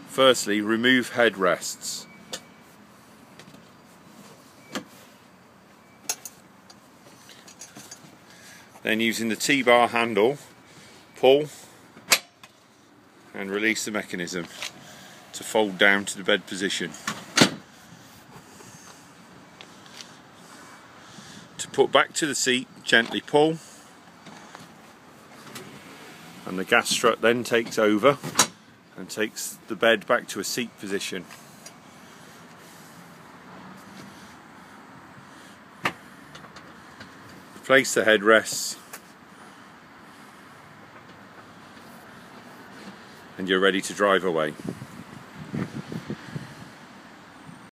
Firstly, remove headrests. Then, using the T-bar handle, pull and release the mechanism to fold down to the bed position. To put back to the seat, gently pull, and the gas strut then takes over and takes the bed back to a seat position. Replace the headrests and you're ready to drive away.